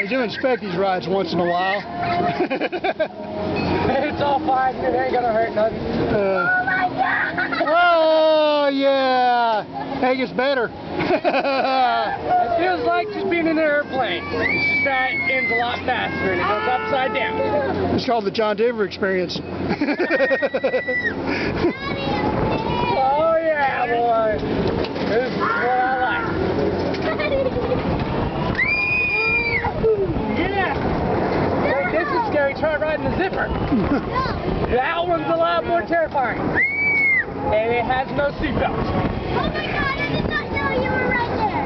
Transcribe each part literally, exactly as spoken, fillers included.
do inspect these rides once in a while. It's all fine. It ain't gonna hurt nothing. Uh, Oh my God! oh yeah, it gets better. It feels like just being in an airplane. It's just that it ends a lot faster and it goes upside down. It's called the John Denver experience. Oh yeah, boy. This is what I like. Yeah. Hey, this is scary. Try riding the zipper. That one's a lot more terrifying. And it has no seatbelt. Oh my God, I did not know you were right there.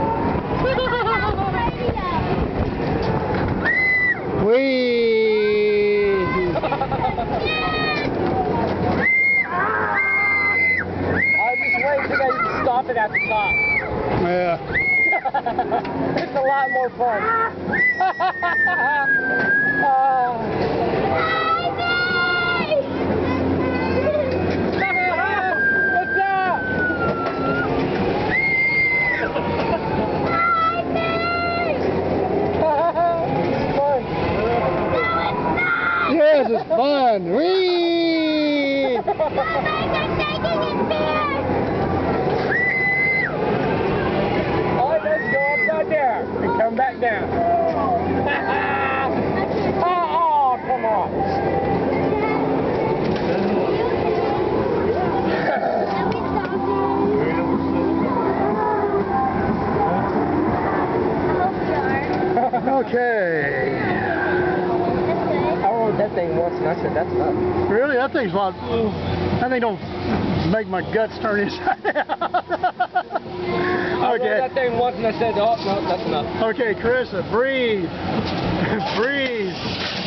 Whee! I just wait till they stop it at the top. Yeah. It's a lot more fun. uh, What's up? It's fun. Yes, it's fun. Whee! There and come back down. Oh, come on. Okay. I rode that thing once and I said, that's enough. Really? That thing's like, that thing don't make my guts turn inside out. I rode Okay. that thing once and I said, oh, no, that's enough. Okay, Carissa, breathe. Breathe.